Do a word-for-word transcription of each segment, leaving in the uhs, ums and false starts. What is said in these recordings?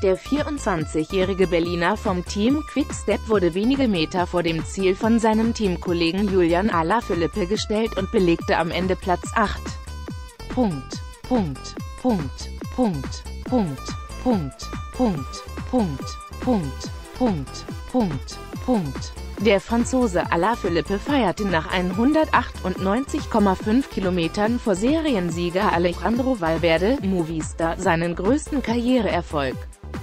Der vierundzwanzigjährige Berliner vom Team Quick-Step wurde wenige Meter vor dem Ziel von seinem Teamkollegen Julian Alaphilippe gestellt und belegte am Ende Platz acht. Punkt, Punkt, Punkt, Punkt, Punkt, Punkt, Punkt, Punkt, Punkt, Punkt, Punkt, Punkt. Der Franzose Alaphilippe feierte nach hundertachtundneunzig Komma fünf Kilometern vor Seriensieger Alejandro Valverde, Movistar, seinen größten Karriereerfolg.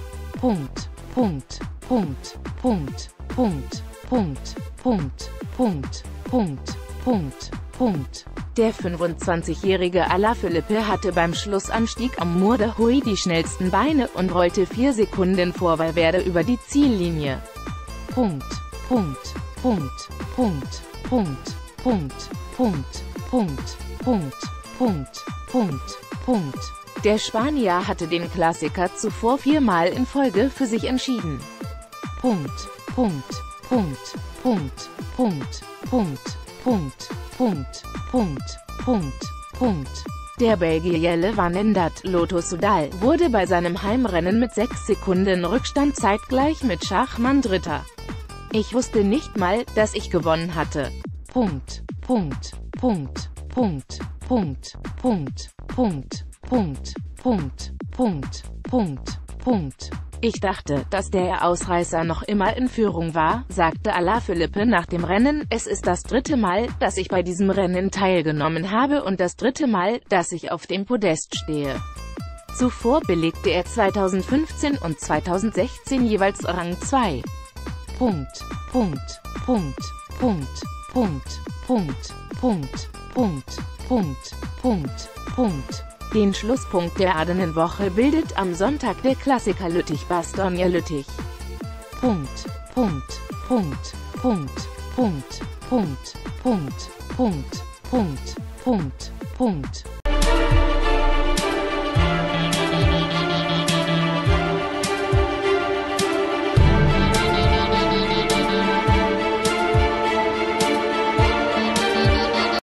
Punkt, Punkt, Punkt, Punkt, Punkt, Punkt, Punkt, Punkt, Punkt, Punkt, Punkt. Der fünfundzwanzigjährige Alaphilippe hatte beim Schlussanstieg am Mur de Huy die schnellsten Beine und rollte vier Sekunden vor Valverde über die Ziellinie. Punkt, Punkt, Punkt, Punkt, Punkt, Punkt, Punkt, Punkt, Punkt, Punkt, Punkt, Punkt. Der Spanier hatte den Klassiker zuvor viermal in Folge für sich entschieden. Punkt, Punkt, Punkt, Punkt, Punkt, Punkt, Punkt, Punkt, Punkt, Punkt, Punkt. Der Belgier Jelle van Endert, Lotto Soudal, wurde bei seinem Heimrennen mit sechs Sekunden Rückstand zeitgleich mit Schachmann Dritter. Ich wusste nicht mal, dass ich gewonnen hatte. Punkt, Punkt, Punkt, Punkt, Punkt, Punkt, Punkt, Punkt, Punkt, Punkt, Punkt, Punkt. Ich dachte, dass der Ausreißer noch immer in Führung war, sagte Alaphilippe nach dem Rennen. Es ist das dritte Mal, dass ich bei diesem Rennen teilgenommen habe und das dritte Mal, dass ich auf dem Podest stehe. Zuvor belegte er zweitausendfünfzehn und zweitausendsechzehn jeweils Rang zwei. Punkt, Punkt, Punkt, Punkt, Punkt, Punkt, Punkt, Punkt, Punkt, Punkt, Punkt. Den Schlusspunkt der Ardennenwoche bildet am Sonntag der Klassiker Lüttich-Bastogne-Lüttich. Punkt, Punkt, Punkt, Punkt, Punkt, Punkt, Punkt, Punkt, Punkt, Punkt, Punkt.